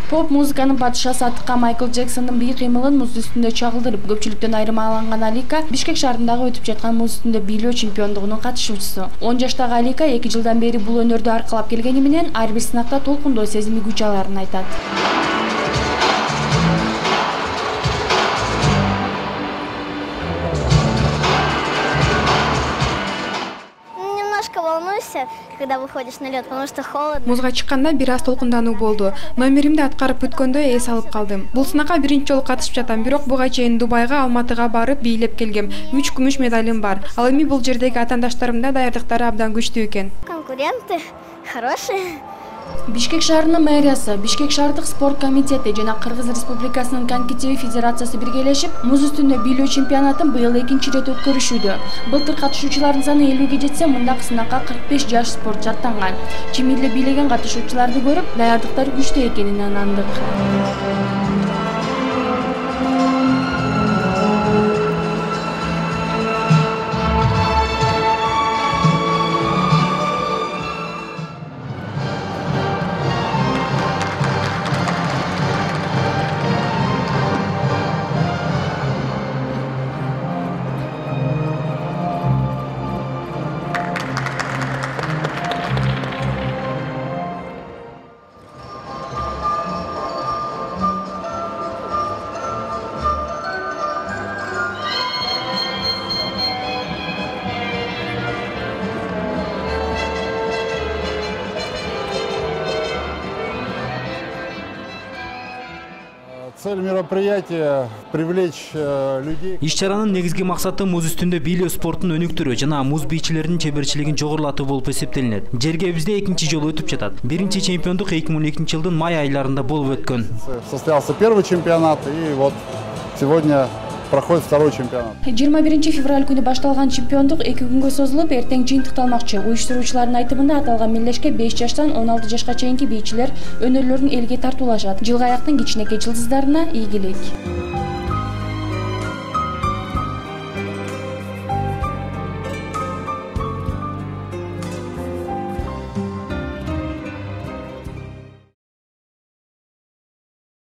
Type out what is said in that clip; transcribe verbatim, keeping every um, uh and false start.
Поп музыканын падышасы атыккан Майкл Джексондун бий кыймылын муз үстүндө чагылдырып, көпчүлүктөн айырмаланган Алика Бишкек шаарындагы өтүп жаткан муз үстүндө бийлөө чемпиондугунун катышуучусу. он жаштагы Алика эки жылдан бери бул өнөрдү аркалап келгени менен ар бир сынакта толкундоо сезими күч аларын айтат. Волнуешься, когда выходишь на лед, потому что холодно. Музга чыкканда бир аз толкундануу болду. Номеримди аткарып бүткөндө эс алып калдым. Бул сынакка биринчи жолу катышып жатам, бирок буга чейин Дубайга, Алматыга барып бийлеп келгем. үч күмүш медалим бар. Ал эми бул жердеги атаандаштарым да даярдыктары абдан күчтүү экен. Конкуренты хорошие. Бишкек шаарынын мэриясы, Бишкек шаардык спорт комитети жана Кыргыз Республикасынын коньки тебүү федерациясы биргелешип, муз үстүндө бийлөө чемпионатын быйыл экинчи ирет өткөрүшүүдө. Былтыр катышуучулардын саны элүүгө жетсе, мындак сынакка кырк беш жаш спортчу аттанган. Чимилде бийлеген катышуучуларды көрүп, даярдыктары күчтүү экенин ынандык. Цель мероприятия – привлечь людей. Иш-чаранын негизги максаты муз үстүндө бийлөө спортун өнүктүрүү жана муз бийчилеринин чеберчилигин жогорулатуу болуп эсептелинет. Жергебизде экинчи жолу өтүп жатат. Биринчи чемпиондук эки миң он экинчи жылдын май айларында болуп өткөн. Состоялся первый чемпионат, и вот сегодня проходит второй чемпионат. жыйырма биринчи февраль күнү башталган чемпиондук эки күнгө созулуп, эртең жыйынтыкталмакчы. Уюштуруучулардын айтымында аталган мелдешке беш жаштан он алты жашка чейинки бийчилер өнөрлөрүн элге тартуулашат. Жылгы аяктын кичинекей жылдыздарына ийгилик.